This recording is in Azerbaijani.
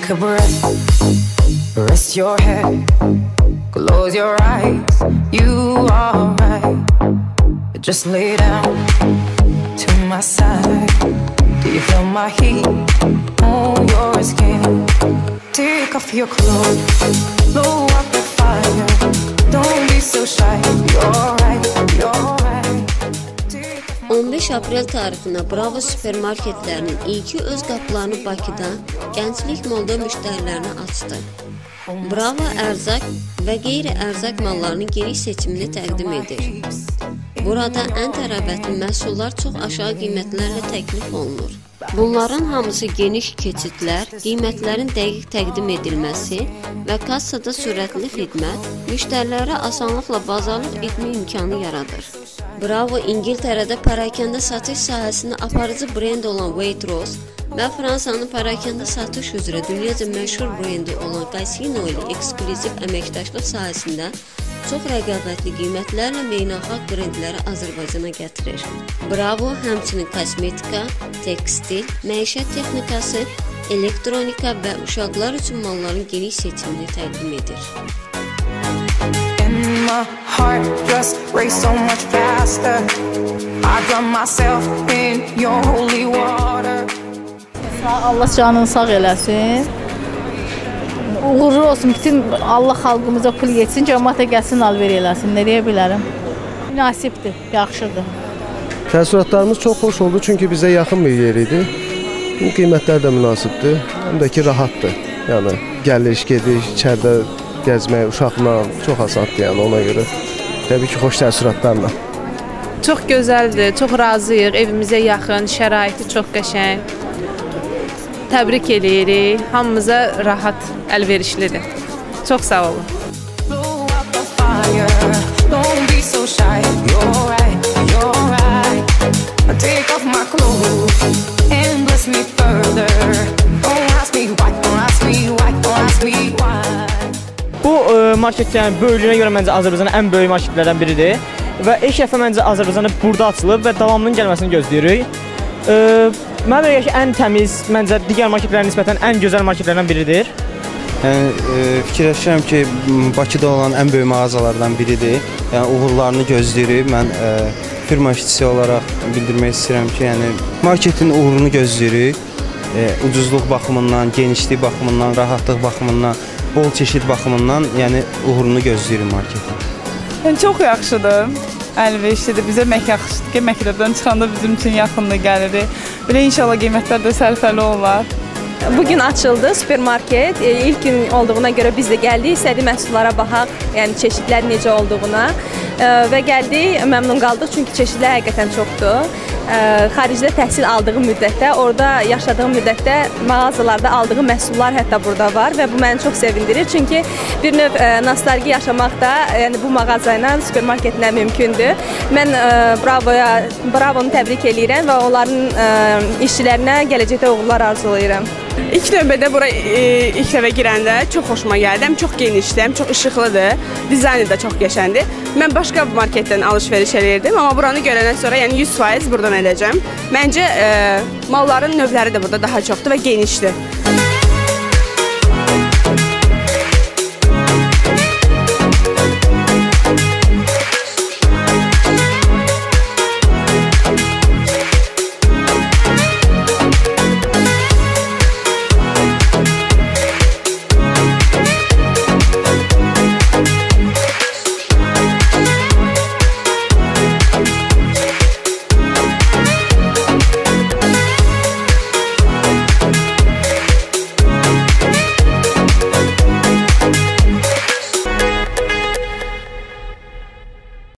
Take a breath, rest your head, close your eyes, you are right. Just lay down to my side. Do you feel my heat on your skin? Take off your clothes, blow up the fire. Don't be so shy, you're right, you're right. 15 aprel tarixinə Bravo supermarketlərinin ilki öz qapılarını Bakıda Gənclik Molda müştərilərinə açdı. Bravo ərzaq və qeyri-ərzaq mallarının geniş seçimini təqdim edir. Burada ən tələbatlı məhsullar çox aşağı qiymətlərlə təklif olunur. Bunların hamısı geniş keçidlər, qiymətlərin dəqiq təqdim edilməsi və kassada sürətli xidmət müştərilərə asanlıqla bazarlıq etmə imkanı yaradır. Bravo İngiltərədə parakəndə satış sahəsində aparıcı brend olan Waitrose və Fransanın parakəndə satış üzrə dünyaca məşhur brendi olan Casino ilə ekskluziv əməkdaşlıq sahəsində çox rəqabətli qiymətlərlə beynəlxalq brendləri Azərbaycana gətirir. Bravo həmçinin kosmetika, tekstil, məişət texnikası, elektronika və uşaqlar üçün malların geniş seçimini təqdim edir. My heart just raced so much faster. I drown myself in your holy water. Allah canını sağ eləsin. Uğurlu olsun. Bütün Allah xalqımıza pul yetsin, cəmaata gəlsin, alver eləsin. Nə deyə bilərəm? Münasibdir, yaxşıdır. Təəssüratlarımız çox xoş oldu, çünki bizə yaxın bir yer idi. Qiymətlər də münasibdir, həm də ki, rahatdır. Yəni, gəliş, gediş, içəridə gəzmək uşaqla çox asandır, yəni ona görə. Təbii ki, xoş təəssüratlarla. Çox gözəldir, çox razıyıq, evimizə yaxın, şəraiti çox qəşəng. Təbrik eləyirik, hamımıza rahat, əlverişlidir. Çox sağ olun. Bu marketlərin böyüklüyünə görə məncə Azərbaycanın ən böyük marketlərdən biridir və ilk dəfə məncə Azərbaycanda burada açılıb və davamının gəlməsini gözləyirik. Mənə görə ki, ən təmiz, məncə digər marketlərə nisbətən ən gözəl marketlərdən biridir. Fikirləşirəm ki, Bakıda olan ən böyük mağazalardan biridir. Yəni, uğurlarını gözləyirik. Mən firma işçisi olaraq bildirmək istəyirəm ki, yəni, marketin uğurunu gözləyirik. Ucuzluq baxımından, genişlik baxımından, rahatlıq baxımından, bol çeşid baxımından, yəni uğurunu gözləyirik marketin. Çox yaxşıdır, əlverişlidir. Bizə yaxşıdır ki, məktəbdən çıxanda bizim üçün yaxınlıq gəlirik. Belə inşallah qiymətlər də sərfəli olar. Bugün açıldı supermarket. İlk gün olduğuna görə biz də gəldik, istədik məhsullara baxaq, yəni çeşidlər necə olduğuna və gəldik, məmnun qaldıq, çünki çeşidlər həqiqətən çoxdur. Xaricdə təhsil aldığım müddətdə, orada yaşadığım müddətdə mağazalarda aldığım məhsullar hətta burada var və bu məni çox sevindirir. Çünki bir növ nostalgiya yaşamaq da bu mağaza ilə, supermarketlə mümkündür. Mən Bravo-nu təbrik edirəm və onların işçilərinə gələcəkdə uğurlar arzulayıram. İlk növbədə bura ilk dəfə girəndə çox xoşuma gəldi. Həm çox genişdir, həm çox işıqlıdır. Dizaynı da çox qəşəndir. Mən başqa marketdən alış-veriş eləyirdim, amma buranı görəndən sonra yəni 100% buradan edəcəm. Məncə malların növləri də burada daha çoxdur və genişdir.